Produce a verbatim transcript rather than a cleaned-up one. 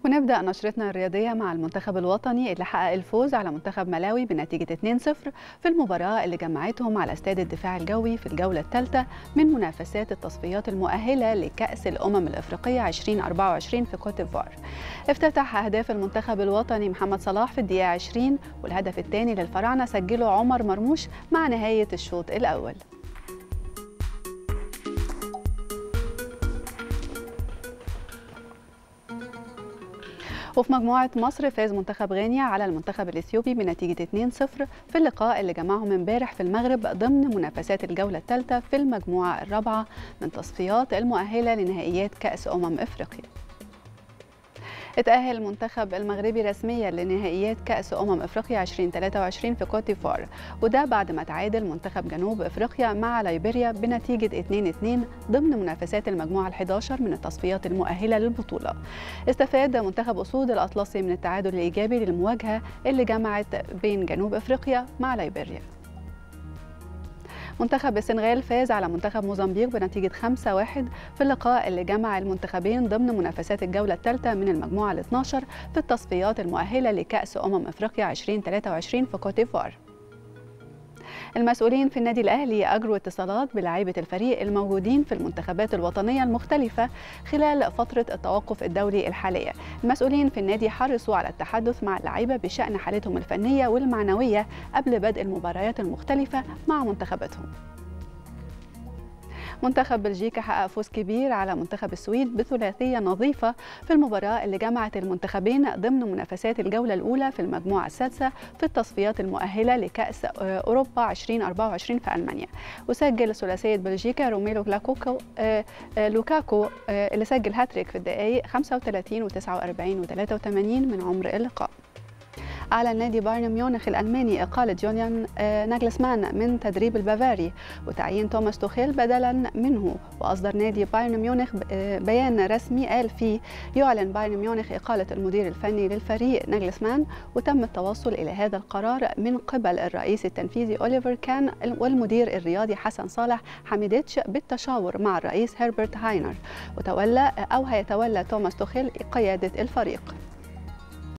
ونبدأ نشرتنا الرياضية مع المنتخب الوطني اللي حقق الفوز على منتخب ملاوي بنتيجة اثنين صفر في المباراة اللي جمعتهم على استاد الدفاع الجوي في الجولة الثالثة من منافسات التصفيات المؤهلة لكأس الأمم الأفريقية ألفين وأربعة وعشرين في كوت ديفوار. افتتح أهداف المنتخب الوطني محمد صلاح في الدقيقة عشرين، والهدف الثاني للفراعنة سجله عمر مرموش مع نهاية الشوط الأول. وفي مجموعة مصر فاز منتخب غينيا على المنتخب الإثيوبي بنتيجة اثنين صفر في اللقاء اللي جمعهم امبارح في المغرب ضمن منافسات الجولة الثالثة في المجموعة الرابعة من تصفيات المؤهلة لنهائيات كأس أمم إفريقيا. اتأهل المنتخب المغربي رسميا لنهائيات كأس أمم إفريقيا ألفين وثلاثة وعشرين في كوت ديفوار، وده بعد ما تعادل منتخب جنوب إفريقيا مع ليبيريا بنتيجة اثنين اثنين ضمن منافسات المجموعة الحادية عشرة من التصفيات المؤهلة للبطولة. استفاد منتخب أسود الأطلسي من التعادل الإيجابي للمواجهة اللي جمعت بين جنوب إفريقيا مع ليبيريا. منتخب السنغال فاز على منتخب موزمبيق بنتيجة خمسة واحد في اللقاء اللي جمع المنتخبين ضمن منافسات الجولة الثالثة من المجموعة الاثنى عشر في التصفيات المؤهلة لكأس أمم إفريقيا ألفين وثلاثة وعشرين في كوت ديفوار. المسؤولين في النادي الأهلي أجروا اتصالات بلاعيبة الفريق الموجودين في المنتخبات الوطنية المختلفة خلال فترة التوقف الدولي الحالية. المسؤولين في النادي حرصوا على التحدث مع اللعيبة بشأن حالتهم الفنية والمعنوية قبل بدء المباريات المختلفة مع منتخباتهم. منتخب بلجيكا حقق فوز كبير على منتخب السويد بثلاثية نظيفة في المباراة اللي جمعت المنتخبين ضمن منافسات الجولة الأولى في المجموعة السادسة في التصفيات المؤهلة لكأس أوروبا ألفين وأربعة وعشرين في ألمانيا. وسجل ثلاثية بلجيكا روميلو لوكاكو لوكاكو اللي سجل هاتريك في الدقائق خمسة وثلاثين وتسعة وأربعين وثلاثة وثمانين من عمر اللقاء. أعلن نادي بايرن ميونخ الألماني إقالة جوليان ناجلسمان من تدريب البافاري وتعيين توماس توخيل بدلا منه. وأصدر نادي بايرن ميونخ بيان رسمي قال فيه: يعلن بايرن ميونخ إقالة المدير الفني للفريق ناجلسمان، وتم التوصل إلى هذا القرار من قبل الرئيس التنفيذي أوليفر كان والمدير الرياضي حسن صالح حميديتش بالتشاور مع الرئيس هربرت هاينر، وتولى أو هيتولى توماس توخيل قيادة الفريق.